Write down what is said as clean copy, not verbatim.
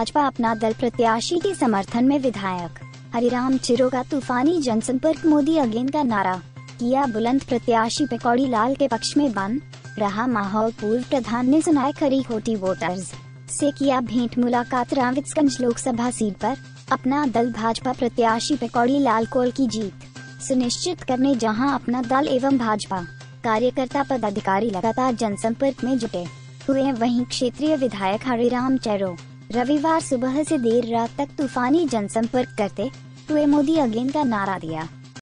भाजपा अपना दल प्रत्याशी के समर्थन में विधायक हरिराम चिरो का तूफानी जनसंपर्क मोदी अगेन का नारा किया बुलंद। प्रत्याशी पकौड़ी लाल के पक्ष में बन रहा माहौल। पूर्व प्रधान ने सुनाए खरी खोटी वोटर्स से किया भेंट मुलाकात। रावित्सगंज लोकसभा सीट पर अपना दल भाजपा प्रत्याशी पकौड़ी लाल कोल की जीत सुनिश्चित करने जहां अपना दल एवं भाजपा कार्यकर्ता पदाधिकारी लगातार जनसंपर्क में जुटे हुए हैं, वहीं क्षेत्रीय विधायक हरिराम चिरो रविवार सुबह से देर रात तक तूफानी जनसंपर्क करते हुए मोदी अगेन का नारा दिया।